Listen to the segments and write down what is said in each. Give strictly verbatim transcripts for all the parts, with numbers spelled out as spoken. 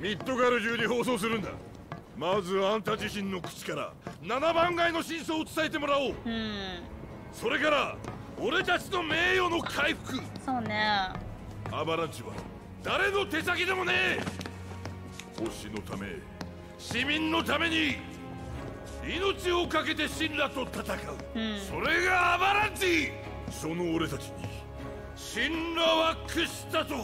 ミッドガル中に放送するんだ。まずあんた自身の口からななばん街の真相を伝えてもらおう。 うん。 それから俺たちの名誉の回復。 そうね。 アバランチは誰の手先でもねえ。星のため、市民のために命を懸けて神羅と戦う、うん、それがアバランチ。その俺たちに神羅は屈したと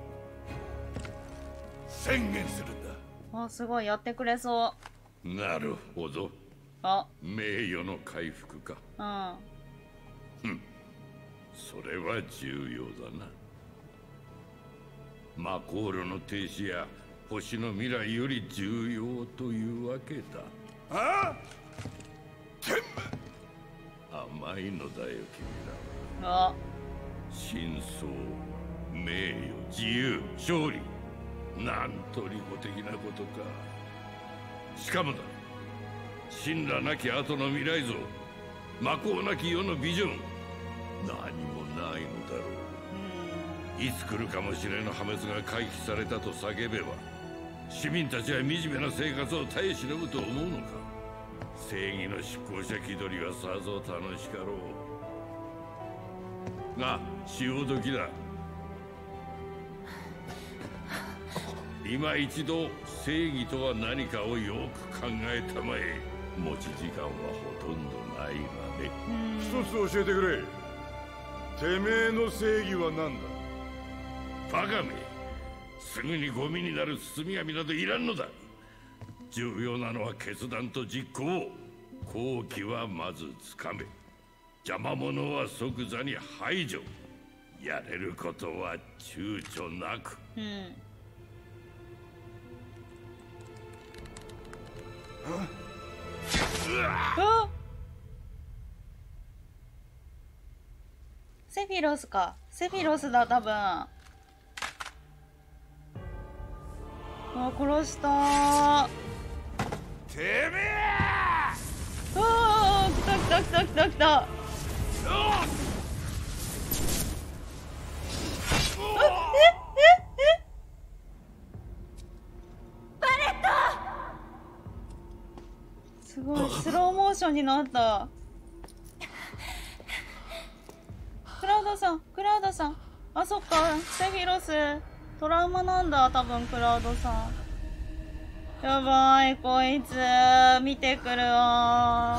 宣言するんだ。 あ、すごいやってくれそう。 なるほど。 あ、 名誉の回復か。 うん。 ふん、それは重要だな。マコールの停止や星の未来より重要というわけだ。 ああ、全部甘いのだよ君らは。 あ、真相、名誉、自由、勝利、なんと利己的なことか。しかもだ、神羅なき後の未来像、魔法なき世のビジョン、何もないのだろう。いつ来るかもしれぬ破滅が回避されたと叫べば、市民たちは惨めな生活を耐え忍ぶと思うのか。正義の執行者気取りはさぞ楽しかろうが、潮時だ。今一度正義とは何かをよく考えたまえ。持ち時間はほとんどないがね。 一つ教えてくれ。てめえの正義は何だ。 バカめ、すぐにゴミになる包み紙などいらんのだ。重要なのは決断と実行。好機はまずつかめ、邪魔者は即座に排除。やれることは躊躇なく。 うん。あ、セフィロスか。セフィロスだ多分。あ、殺したー。 てめえ。 ああ、来た来た来た来た来た。あ、えええ、 バレット。 すごいスローモーションになった。クラウドさん、クラウドさん。あ、そっか、セフィロストラウマなんだ多分。クラウドさんやばい、こいつ見てくるわ。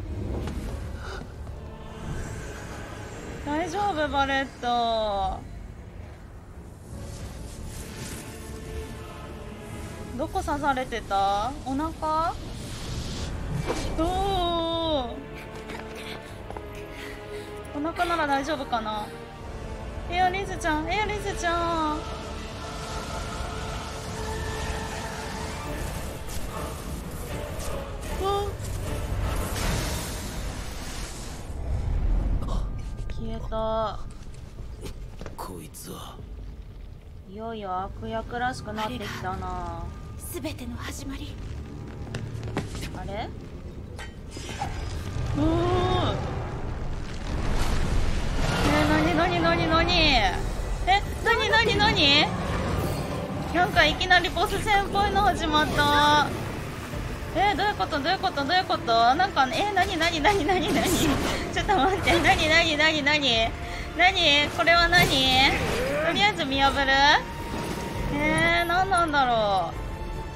大丈夫バレット。どこ刺されてた？お腹？おお、お腹なら大丈夫かな。エアリズちゃん、エアリズちゃん。消えた。 こいつはいよいよ悪役らしくなってきたな。 すべての始まり。 あれ？おお。え、なになになになに？え、なになになに？なんかいきなりボス戦っぽいの始まった。えー、どういうことどういうことどういうこと？なんか、えー、なになになになになにちょっと待って、なになになになになにこれはなに？とりあえず見破る？えー、なんなんだろう。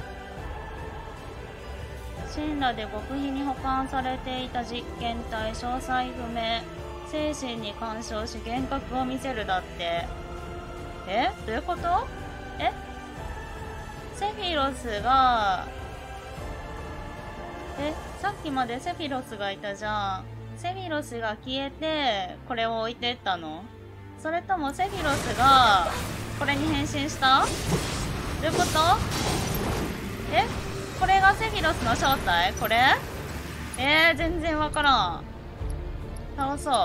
神羅で極秘に保管されていた実験体、詳細不明。精神に干渉し幻覚を見せるだって。え、どういうこと？え、セフィロスが、え、さっきまでセフィロスがいたじゃん。セフィロスが消えてこれを置いてったの？それともセフィロスがこれに変身した？どういうこと？え、これがセフィロスの正体？これ？えー、全然わからん。倒そう。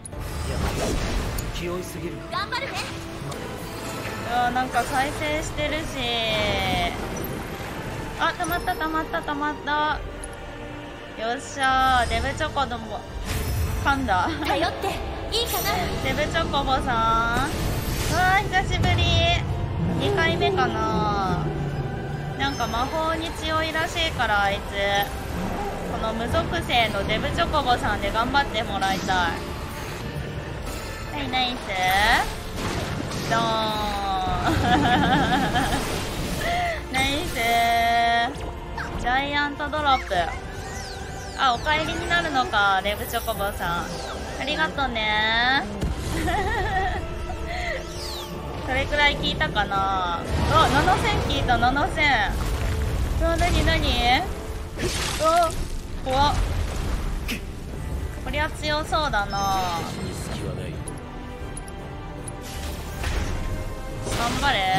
気負いすぎる。 頑張るね。 うわ、なんか再生してるし。あ、たまったたまったたまった。よっしゃー、デブチョコども噛んだ。 頼っていいかな。 デブチョコボさん、うわー久しぶり。にかいめかな。 なんか魔法に強いらしいからあいつこの無属性のデブチョコボさんで頑張ってもらいたい。はいナイスドーンナイスジャイアントドロップ。あ、お帰りになるのかデブチョコボさん、ありがとうねそれくらい聞いたかな。あ、ななせん聞いた。ななせん。うわ、なになに。うわ、怖っ。こりゃ強そうだな。頑張れ。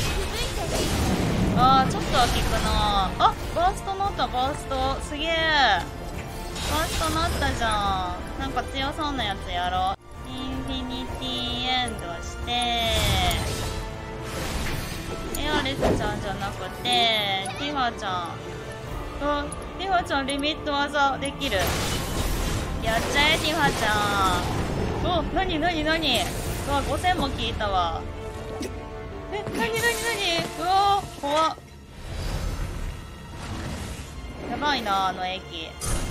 あー、ちょっとは効くな。あ、バーストなった。バーストすげえ。バーストなったじゃん。なんか強そうなやつやろう。インフィニティエンドしてエアレスちゃんじゃなくてティファちゃん。あ、ティファちゃんリミット技できる。やっちゃえティファちゃん。お、なになになに。うわ、ごせんも効いたわ。え、なになになに。うわー、怖っ。やばいなあの駅。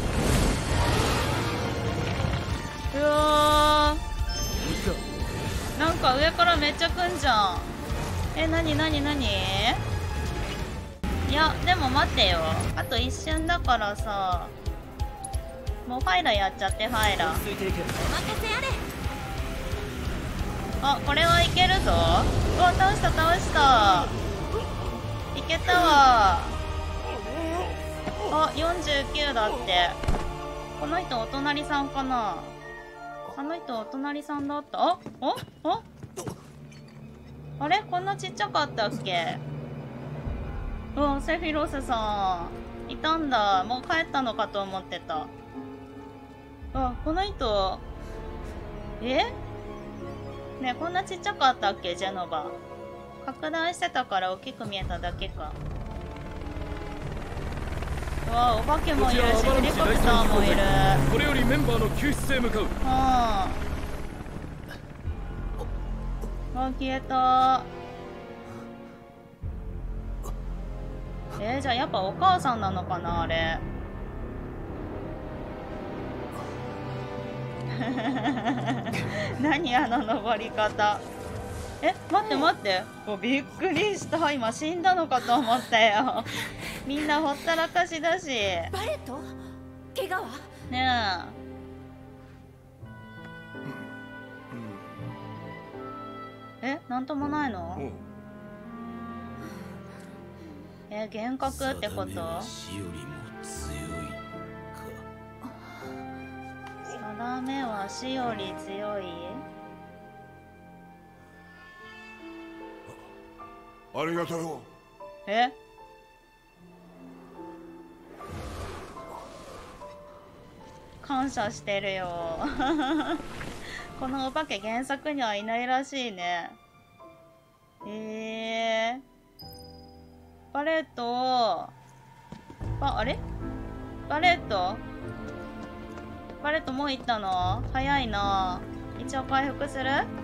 うわー、なんか上からめっちゃ来んじゃん。え、なになになに。いやでも待ってよ、あと一瞬だからさ。もうファイラやっちゃって。ファイラあ、これはいけるぞ。うわ、倒した倒した。いけたわ。あ、よんじゅうきゅうだって。この人お隣さんかな。あの人お隣さんだった。あ、あ、あ、あれ、こんなちっちゃかったっけ。うん、セフィロスさんいたんだ。もう帰ったのかと思ってた。あ、この人えねえ、こんなちっちゃかったっけ。ジェノバ拡大してたから大きく見えただけか。うわ、お化けもいるしヘリコプターもいる。 これよりメンバーの救出へ向かう。 うん。あ、消えた。えー、じゃあやっぱお母さんなのかなあれ。何あの登り方。え、待って待って。もうびっくりした。今死んだのかと思ったよ。みんなほったらかしだし。 バレット怪我はねえ。え、なんともないの？え、幻覚ってこと？ 死よりも強いか。 定めは死より強い？ ありがとうよ。 え？感謝してるよ。このお化け原作にはいないらしいね。えー、バレットあ、あれバレットバレットもう行ったの？早いな。一応回復する？